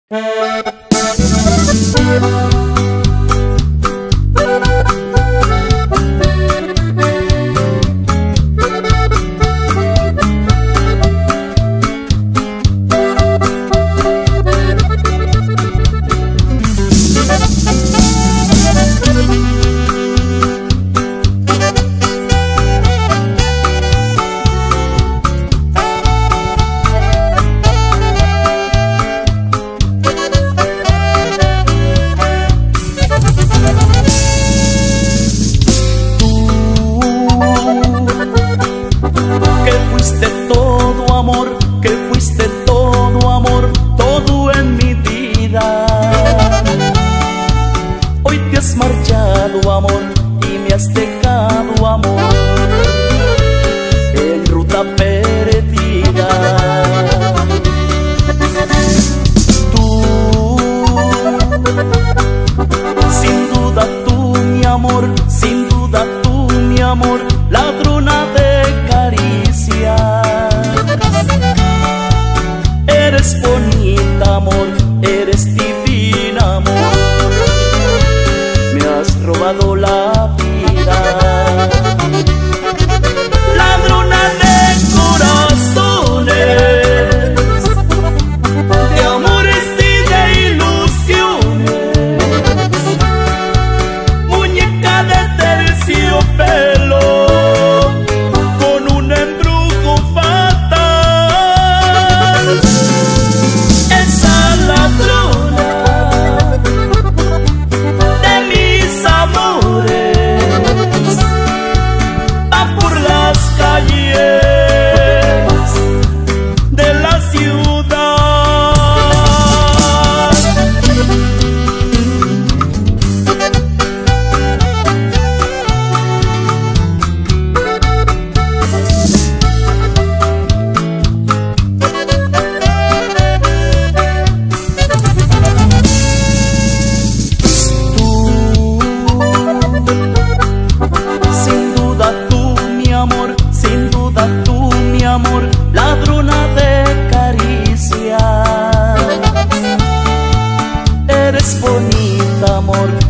Que fuiste todo amor, todo en mi vida. Hoy te has marchado, amor, y me has dejado, amor, en ruta perdida. Tú, sin duda tú, mi amor, sin duda tú, mi amor, ladrona de caricias. Eres bonita, amor, eres divina, amor, me has robado la vida. Ladrona de corazones, de amores y de ilusiones, muñeca de terciopelo, con un embrujo fatal. Amor, ladrona de caricias, eres bonita, amor,